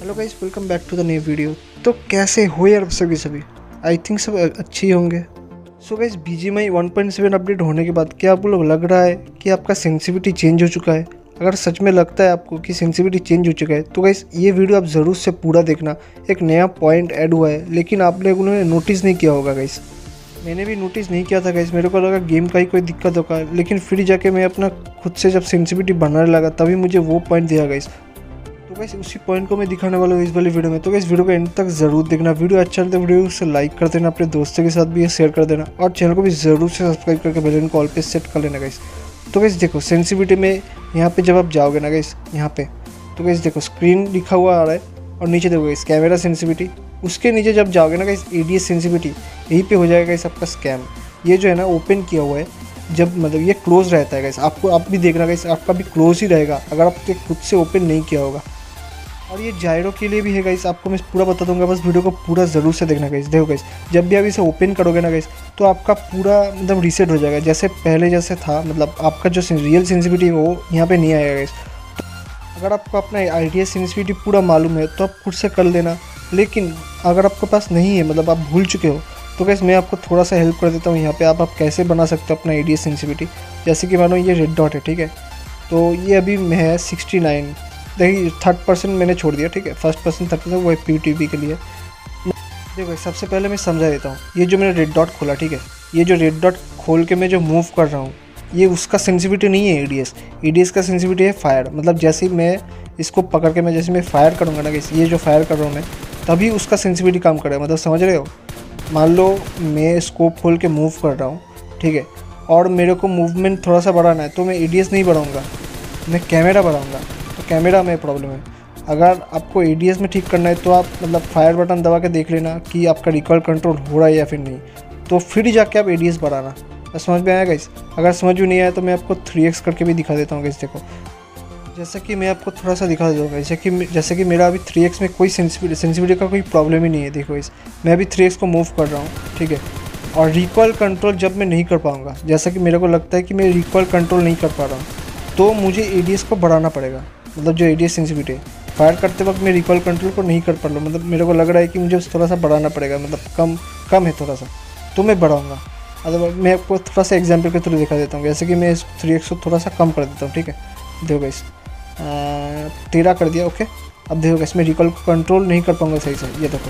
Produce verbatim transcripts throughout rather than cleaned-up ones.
Hello guys, welcome back to the new video. तो कैसे हो यार सभी सभी आई थिंक सब अच्छे होंगे। So guys, B G M I one point seven update होने के बाद क्या आपको लोग लग रहा है कि आपका सेंसिटिविटी चेंज हो चुका है? अगर सच में लगता है आपको कि सेंसिटिविटी चेंज हो चुका है तो गाइस ये वीडियो आप ज़रूर से पूरा देखना। एक नया पॉइंट ऐड हुआ है लेकिन आप लोगों ने नोटिस नहीं किया होगा गाइस। मैंने भी नोटिस नहीं किया था गाइस, मेरे को लगा गेम का ही कोई दिक्कत होगा, लेकिन फिर जाके मैं अपना खुद से जब सेंसिटिविटी बनाने लगा तभी मुझे वो पॉइंट दिया गाइस। तो गाइस उसी पॉइंट को मैं दिखाने वाला हूँ इस वाली वीडियो में। तो गाइस वीडियो को एंड तक जरूर देखना। वीडियो अच्छा लगता है वीडियो से लाइक कर देना, अपने दोस्तों के साथ भी शेयर कर देना और चैनल को भी जरूर से सब्सक्राइब करके बेल आइकन को ऑल पे सेट कर लेना गाइस। तो गाइस देखो सेंसिटिविटी में यहाँ पे जब आप जाओगे ना गाइस यहाँ पे, तो गाइस देखो स्क्रीन लिखा हुआ आ रहा है और नीचे देखो गाइस कैमरा सेंसिटिविटी। उसके नीचे जब जाओगे ना guys A D S sensitivity, यहीं पे हो जाएगा गाइस आपका स्कैम। ये जो है ना ओपन किया हुआ है, जब मतलब ये क्लोज रहता है गाइस, आपको आप भी देखना गाइस आपका भी क्लोज ही रहेगा अगर आपने खुद से ओपन नहीं किया होगा। और ये जायरो के लिए भी है गाइस, आपको मैं पूरा बता दूंगा, बस वीडियो को पूरा ज़रूर से देखना गाइस। देखो गाइस जब भी आप इसे ओपन करोगे ना गाइस तो आपका पूरा मतलब रीसेट हो जाएगा जैसे पहले जैसे था, मतलब आपका जो रियल सेंसिटिविटी है वो यहाँ पे नहीं आएगा गाइस। तो अगर आपको अपना आइडिया सेंसिटिविटी पूरा मालूम है तो आप खुद से कर लेना, लेकिन अगर आपके पास नहीं है, मतलब आप भूल चुके हो, तो गाइस मैं आपको थोड़ा सा हेल्प कर देता हूँ यहाँ पे। आप आप कैसे बना सकते हो अपना आइडिया सेंसिटिविटी। जैसे कि मानो ये रेड डॉट है, ठीक है, तो ये अभी में है सिक्सटी नाइन। देखिए थर्ड पर्सन मैंने छोड़ दिया, ठीक है, फर्स्ट पर्सन थर्ड पर्सन वो पी टी वी के लिए। देखो सबसे पहले मैं समझा देता हूँ। ये जो मैंने रेड डॉट खोला, ठीक है, ये जो रेड डॉट खोल के मैं जो मूव कर रहा हूँ ये उसका सेंसिटिविटी नहीं है A D S. A D S का सेंसिटिविटी है फायर। मतलब जैसे ही मैं इसको पकड़ के मैं जैसे मैं फायर करूँगा ना, ये जो फायर कर रहा हूँ मैं, तभी उसका सेंसिटिविटी काम कर रहा है। मतलब समझ रहे हो, मान लो मैं स्कोप खोल के मूव कर रहा हूँ, ठीक है, और मेरे को मूवमेंट थोड़ा सा बढ़ाना है तो मैं ए डी एस नहीं बढ़ाऊँगा, मैं कैमरा बढ़ाऊँगा। तो कैमरा में प्रॉब्लम है। अगर आपको ए डी एस में ठीक करना है तो आप मतलब फायर बटन दबा के देख लेना कि आपका रिकॉइल कंट्रोल हो रहा है या फिर नहीं, तो फिर जाके आप ए डी एस बढ़ाना। समझ में आया गाइस? अगर समझ में नहीं आया तो मैं आपको थ्री एक्स करके भी दिखा देता हूँ गाइस। देखो जैसा कि मैं आपको थोड़ा सा दिखा दूँगा, जैसे कि जैसे कि मेरा अभी थ्री एक्स में कोई सेंसिटिविटी सेंसिटिविटी का कोई प्रॉब्लम ही नहीं है। देखो गाइस मैं अभी थ्री एक्स को मूव कर रहा हूँ, ठीक है, और रिकॉइल कंट्रोल जब मैं नहीं कर पाऊँगा, जैसा कि मेरे को लगता है कि मैं रिकॉइल कंट्रोल नहीं कर पा रहा हूँ, तो मुझे ए डी एस को बढ़ाना पड़ेगा। मतलब जो ए डी एस सेंसिटिविटी है, फायर करते वक्त मैं रिकॉइल कंट्रोल को नहीं कर पा रहा हूँ, मतलब मेरे को लग रहा है कि मुझे थोड़ा सा बढ़ाना पड़ेगा, मतलब कम कम है थोड़ा सा, तो मैं बढ़ाऊँगा। अदरवाइज मैं आपको थोड़ा सा एग्जांपल के थ्रू दिखा देता हूँ। जैसे कि मैं इस थ्री एक्स को थोड़ा सा कम कर देता हूँ, ठीक है, देखो गाइस तेरह कर दिया, ओके। अब देखो गाइस मैं रिकॉइल को कंट्रोल नहीं कर पाऊँगा सही से। ये देखो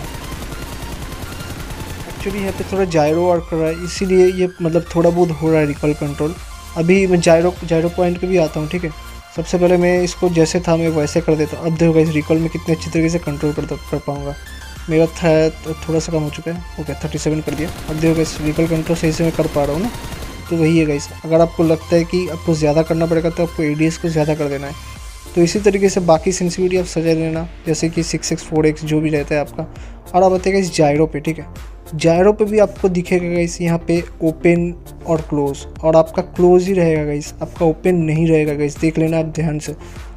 एक्चुअली यहाँ पे थोड़ा जायरो वर्क कर रहा है, इसीलिए ये मतलब थोड़ा बहुत हो रहा है रिकॉइल कंट्रोल। अभी मैं जायरो जायरो पॉइंट पे भी आता हूँ, ठीक है। सबसे पहले मैं इसको जैसे था मैं वैसे कर देता हूँ। अब देखो गाइस रिकॉल में कितने अच्छी तरीके से कंट्रोल कर कर पाऊँगा। मेरा था तो थोड़ा सा कम हो चुका है, ओके थर्टी सेवन कर दिया। अब देखो गाइस रिकॉल कंट्रोल सही से मैं कर पा रहा हूँ ना। तो वही है गाइस, अगर आपको लगता है कि आपको ज़्यादा करना पड़ेगा तो आपको ए डी एस को ज़्यादा कर देना है। तो इसी तरीके से बाकी सेंसिटिविटी आप सजा लेना, जैसे कि सिक्स एक्स फोर एक्स जो भी रहता है आपका। और अब आते हैं गाइस जायरो पे, ठीक है। जायरो पे भी आपको दिखेगा गाइस यहाँ पे ओपन और क्लोज, और आपका क्लोज ही रहेगा गाइस, आपका ओपन नहीं रहेगा गाइस, देख लेना आप ध्यान से।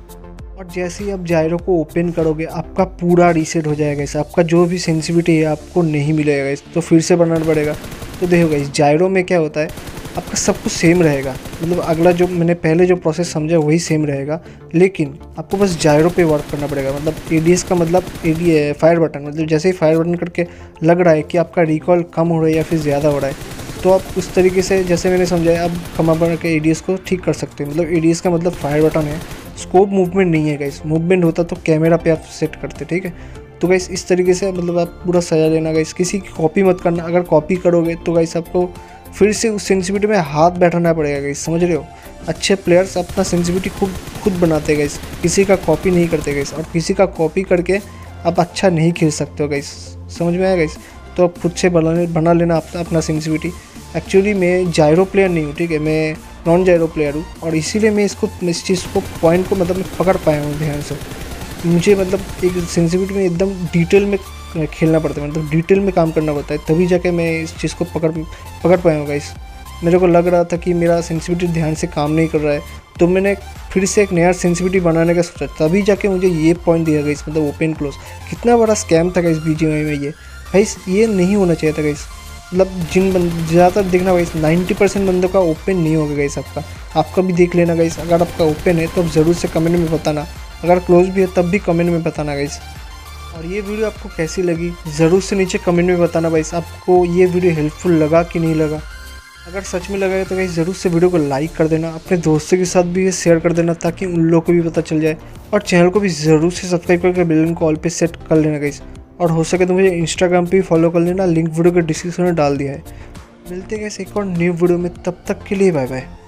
और जैसे ही आप जायरो को ओपन करोगे आपका पूरा रीसेट हो जाएगा गाइस, आपका जो भी सेंसिटिविटी है आपको नहीं मिलेगा गाइस, तो फिर से बनाना पड़ेगा। तो देखो गाइस जायरो में क्या होता है, आपका सब कुछ सेम रहेगा, मतलब अगला जो मैंने पहले जो प्रोसेस समझा वही सेम रहेगा, लेकिन आपको बस जायरो पे वर्क करना पड़ेगा। मतलब ए डी एस का मतलब ए डी फायर बटन, मतलब जैसे ही फायर बटन करके लग रहा है कि आपका रिकॉल कम हो रहा है या फिर ज़्यादा हो रहा है, तो आप उस तरीके से जैसे मैंने समझाया आप कमा बना के ए डी एस को ठीक कर सकते हैं। मतलब ए डी एस का मतलब फायर बटन है, स्कोप मूवमेंट नहीं है गाइस। मूवमेंट होता तो कैमरा पे आप सेट करते, ठीक है। तो गाइस इस तरीके से मतलब आप पूरा सजा लेना गाइस, किसी की कॉपी मत करना। अगर कॉपी करोगे तो गाइस आपको फिर से उस सेंसिटिविटी में हाथ बैठाना पड़ेगा गाइस, समझ रहे हो। अच्छे प्लेयर्स अपना सेंसिटिविटी खुद खुद बनाते हैं गाइस, किसी का कॉपी नहीं करते गाइस, और किसी का कॉपी करके आप अच्छा नहीं खेल सकते हो गाइस, समझ में आया गाइस। तो आप खुद से बना बना लेना अपना अपना सेंसिटिविटी। एक्चुअली मैं जायरो प्लेयर नहीं हूँ, ठीक है, मैं नॉन जायरो प्लेयर हूँ, और इसीलिए मैं इसको इस चीज़ को पॉइंट को मतलब मैं पकड़ पाया हूँ ध्यान से। मुझे मतलब एक सेंसिटिविटी में एकदम डिटेल में खेलना पड़ता है, मतलब डिटेल में काम करना पड़ता है, तभी जाके मैं इस चीज़ को पकड़ पकड़ पाया हूँ गाइस। मेरे को लग रहा था कि मेरा सेंसिटिविटी ध्यान से काम नहीं कर रहा है, तो मैंने फिर से एक नया सेंसिटिविटी बनाने का सोचा, तभी जाके मुझे ये पॉइंट दिया गाइस, मतलब ओपन क्लोज। कितना बड़ा स्कैम था guys B G M I में ये गाइस, ये नहीं होना चाहिए था गाइस। मतलब जिन ज़्यादातर देखना गाइस नाइन्टी परसेंट बंदों का ओपन नहीं होगा गाइस आपका आपका भी देख लेना गाइस। अगर आपका ओपन है तो आप ज़रूर से कमेंट में बताना, अगर क्लोज भी है तब भी कमेंट में बताना गाइस। और ये वीडियो आपको कैसी लगी ज़रूर से नीचे कमेंट में बताना गाइस, आपको ये वीडियो हेल्पफुल लगा कि नहीं लगा। अगर सच में लगा है तो गाइस ज़रूर से वीडियो को लाइक कर देना, अपने दोस्तों के साथ भी ये शेयर कर देना ताकि उन लोगों को भी पता चल जाए। और चैनल को भी ज़रूर से सब्सक्राइब करके बेल आइकन को ऑल पे सेट कर लेना गाइस। और हो सके तो मुझे इंस्टाग्राम पे भी फॉलो कर लेना, लिंक वीडियो के डिस्क्रिप्शन में डाल दिया है। मिलते हैं गाइस एक और न्यू वीडियो में, तब तक के लिए बाय बाय।